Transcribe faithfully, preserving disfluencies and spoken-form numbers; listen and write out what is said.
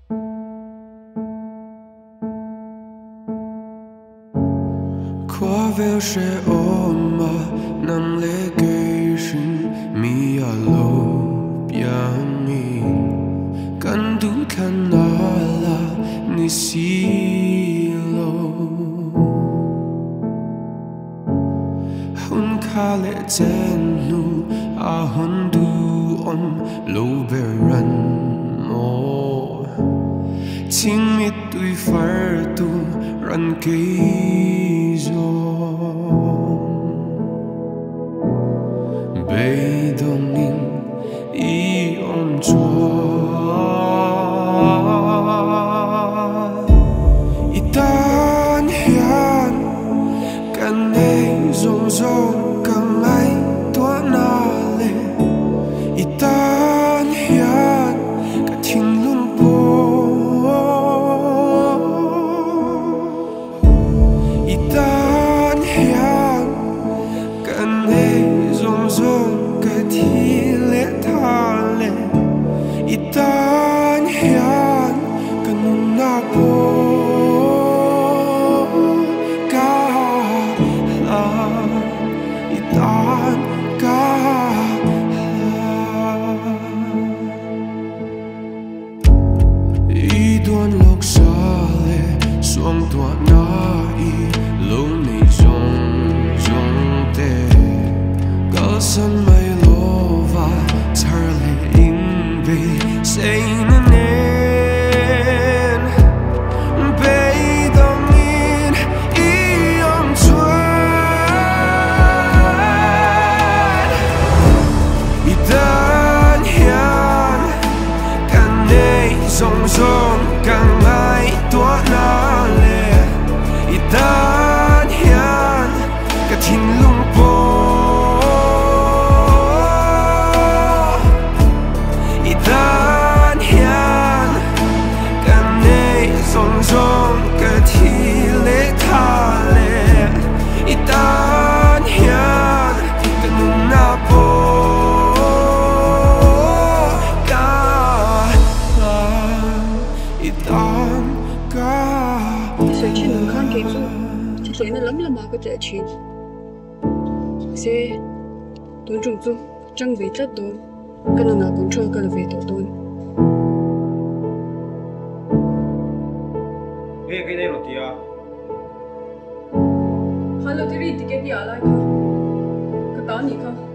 Qua về sẽ ôm mà nằm lệ cây sinh mi à lâu biang mi kan du kan ala ni silo hun khale chen nu a hun du om lo beran mo ching mit tui far tu ran cây gió bay đông in y om chua itan hian kan nei zong zong kan ai tua na le itan hian ka thing lung po itan hian kan nei zong zong ka thi le tha le itan hian kan nun na po ka la itan ka la i don lok sa le suang tua na i lo nei zong zong te gal san mai lo va char le in be say na nen be dong in i om chuan i dan hian kan nei zong zong kan ai tua na le i dan hian ka thing lung po i dan hian kan nei zong zong ka thi le tha le i dan hian kan nun na po ka la i dan ka Sự chuyện mình không kịp rồi, chắc chắn nó lắm là mà có thể chuyện. Sẽ tôi trùng dung, trăng về rất tôi, cái nào nào cũng cho cái là về tổ tôi. Về cái này rồi thì à? Hai lô thì đi ticket đi à lại không? Cái tao nhỉ không?